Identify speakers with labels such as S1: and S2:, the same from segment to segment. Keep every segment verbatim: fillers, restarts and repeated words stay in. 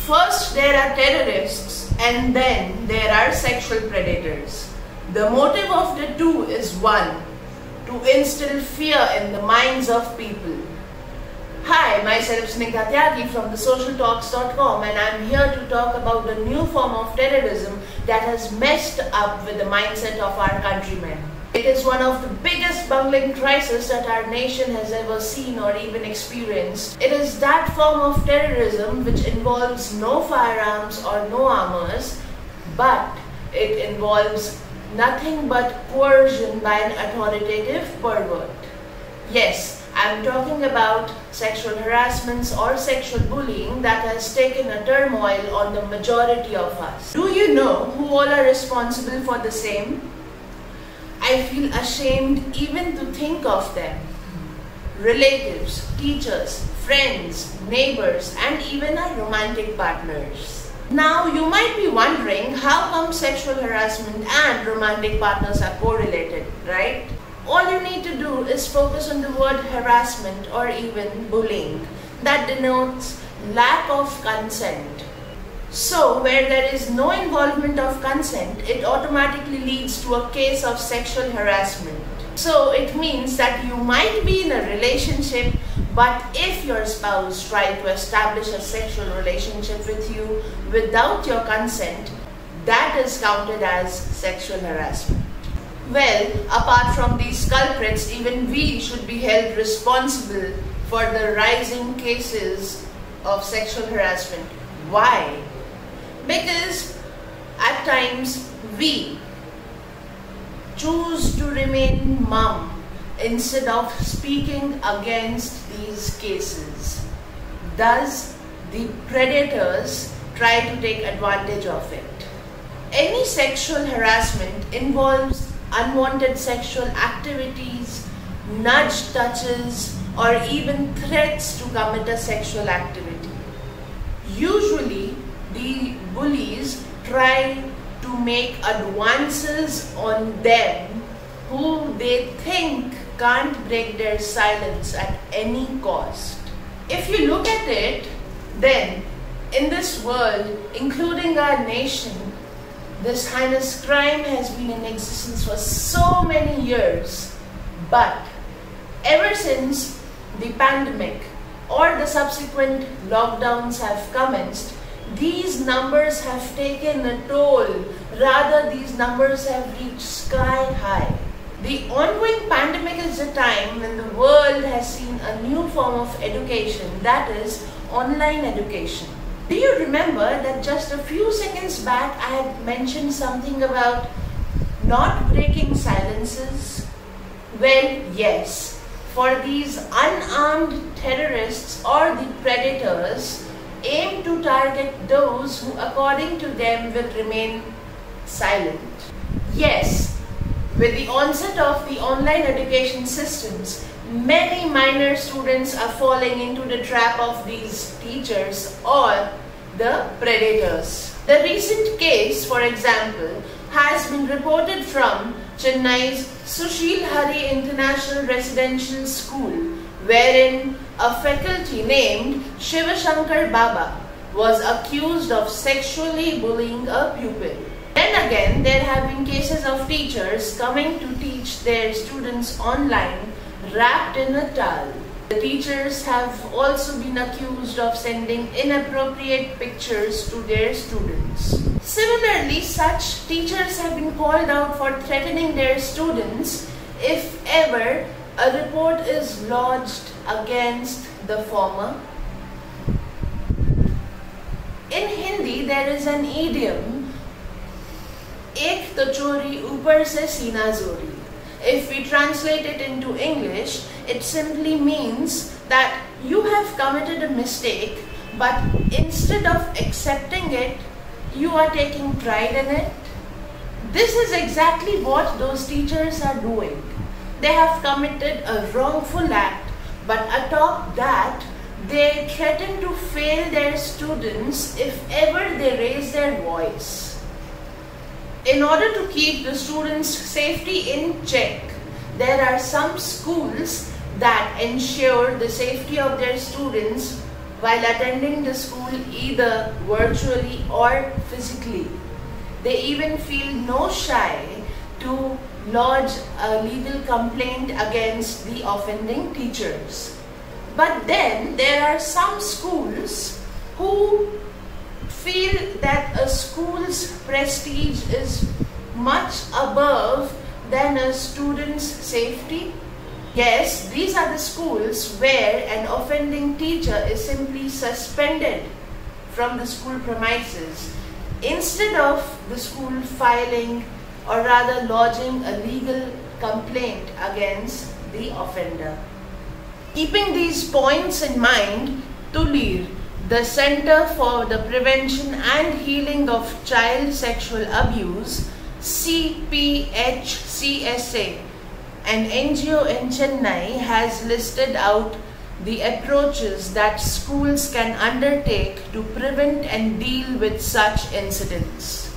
S1: First there are terrorists and then there are sexual predators. The motive of the two is one, to instill fear in the minds of people. Hi, myself Snigdha Tyagi from the social talks dot com, and I am here to talk about the new form of terrorism that has messed up with the mindset of our countrymen. It is one of the biggest bungling crises that our nation has ever seen or even experienced. It is that form of terrorism which involves no firearms or no armors, but it involves nothing but coercion by an authoritative pervert. Yes, I am talking about sexual harassments or sexual bullying that has taken a turmoil on the majority of us. Do you know who all are responsible for the same? I feel ashamed even to think of them. Relatives, teachers, friends, neighbors, and even our romantic partners. Now you might be wondering how come sexual harassment and romantic partners are correlated, right? All you need to do is focus on the word harassment or even bullying. That denotes lack of consent. So, where there is no involvement of consent, it automatically leads to a case of sexual harassment. So, it means that you might be in a relationship, but if your spouse tried to establish a sexual relationship with you without your consent, that is counted as sexual harassment. Well, apart from these culprits, even we should be held responsible for the rising cases of sexual harassment. Why? Because at times we choose to remain mum instead of speaking against these cases. Thus, the predators try to take advantage of it. Any sexual harassment involves unwanted sexual activities, nudge touches, or even threats to commit a sexual activity. Usually, the bullies try to make advances on them who they think can't break their silence at any cost. If you look at it, then in this world, including our nation, this heinous crime has been in existence for so many years. But ever since the pandemic or the subsequent lockdowns have commenced, these numbers have taken a toll. Rather, these numbers have reached sky high. The ongoing pandemic is the time when the world has seen a new form of education, that is online education. Do you remember that just a few seconds back I had mentioned something about not breaking silences? Well, yes, for these unarmed terrorists or the predators aim to target those who according to them will remain silent. Yes, with the onset of the online education systems, many minor students are falling into the trap of these teachers or the predators. The recent case, for example, has been reported from Chennai's Sushil Hari International Residential School, wherein a faculty named Shiva Shankar Baba was accused of sexually bullying a pupil. Then again, there have been cases of teachers coming to teach their students online wrapped in a towel. The teachers have also been accused of sending inappropriate pictures to their students. Similarly, such teachers have been called out for threatening their students if ever a report is lodged against the former. In Hindi, there is an idiom, Ek to chori upar se sina zori. If we translate it into English, it simply means that you have committed a mistake, but instead of accepting it, you are taking pride in it. This is exactly what those teachers are doing. They have committed a wrongful act, but atop that, they threaten to fail their students if ever they raise their voice. In order to keep the students' safety in check, there are some schools that ensure the safety of their students while attending the school either virtually or physically. They even feel no shy to lodge a legal complaint against the offending teachers. But then there are some schools who feel that a school's prestige is much above than a student's safety. Yes, these are the schools where an offending teacher is simply suspended from the school premises instead of the school filing or rather lodging a legal complaint against the offender. Keeping these points in mind, Tulir, the Center for the Prevention and Healing of Child Sexual Abuse, C P H C S A, an N G O in Chennai, has listed out the approaches that schools can undertake to prevent and deal with such incidents.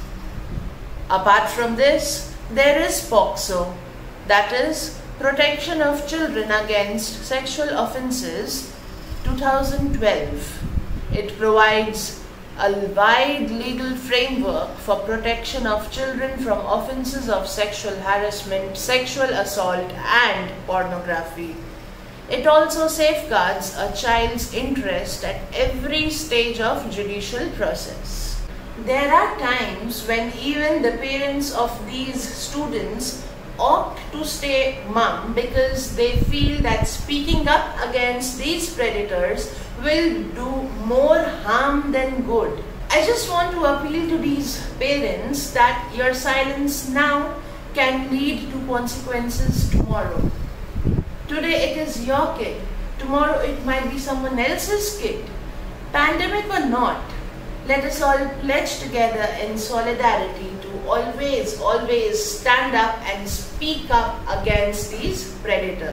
S1: Apart from this, there is POCSO, that is Protection of Children Against Sexual Offences, two thousand twelve. It provides a wide legal framework for protection of children from offences of sexual harassment, sexual assault and pornography. It also safeguards a child's interest at every stage of judicial process. There are times when even the parents of these students opt to stay mum because they feel that speaking up against these predators will do more harm than good. I just want to appeal to these parents that your silence now can lead to consequences tomorrow. Today it is your kid, tomorrow it might be someone else's kid. Pandemic or not, let us all pledge together in solidarity to always, always stand up and speak up against these predators.